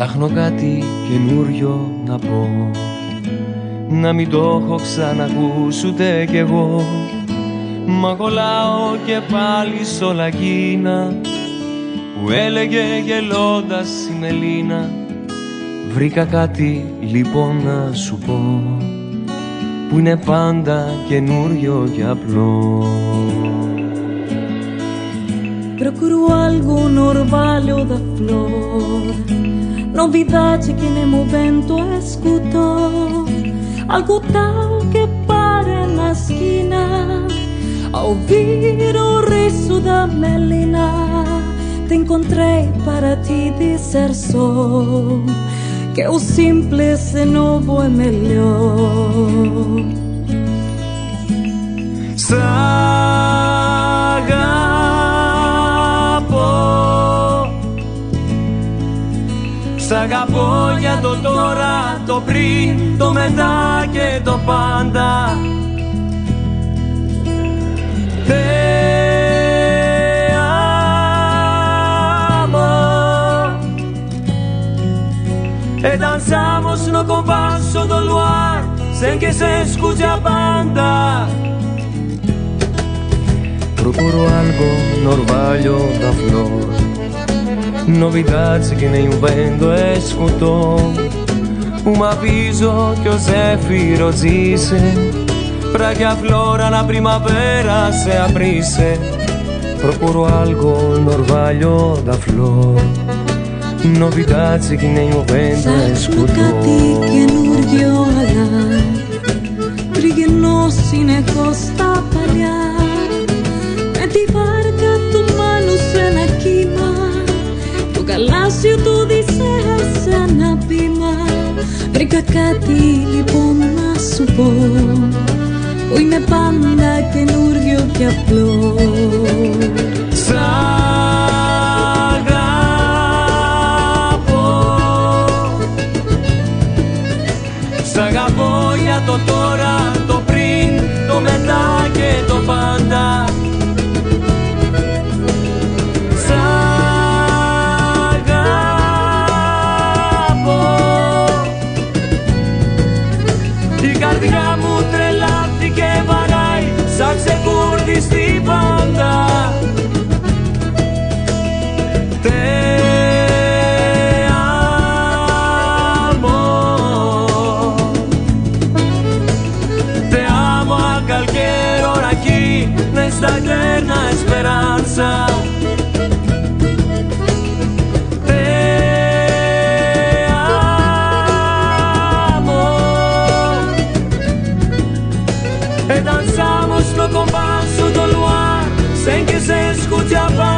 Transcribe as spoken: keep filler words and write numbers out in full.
Ψάχνω κάτι καινούριο να πω, να μην το έχω ξανακούσει ούτε κι εγώ. Μα κολλάω και πάλι σ' όλα εκείνα που έλεγε γελώντας η Μελίνα. Βρήκα κάτι λοιπόν να σου πω, που είναι πάντα καινούριο και απλό. Procuro algo, un orvalho da flor, novidade que nem o vento escutou, algo tal que para na esquina, a ouvir o riso da Melina. Te encontrei para te dizer só que o simples e novo é melhor. Σ' αγαπώ για το τώρα, το πριν, το μετά και το πάντα. Te amo e danzamos no compasso do luar sem que se escuche a banda. Procuro algo no orvalho da flor, novidades que nem o vento escutou, um aviso que o Zéfiro disse pra que a flora na primavera se abrisse. Procuro algo no orvalho da flor, novidades que nem o vento escutou. Κάτι καινούριο αλλά τριγενός είναι κόστα παλιά, με τη βάρκα του Μάνου σε ένα κύμα, το γαλάζιο του Οδυσσέα σε ένα βήμα. Βρήκα κάτι λοιπόν να σου πω, που είναι πάντα καινούριο και απλό. Σ' αγαπώ, σ' αγαπώ για το τώρα, το πριν, το μετά και το πάντα. Σ' αγαπώ, η καρδιά μου τρελάθηκε, βαράει σαν ξεκούρδιστη πάντα. Te amo, te amo a cualquier hora aquí, nesta eterna esperanza. Te amo e danzamos no compasso do luar sem que se escute a voz.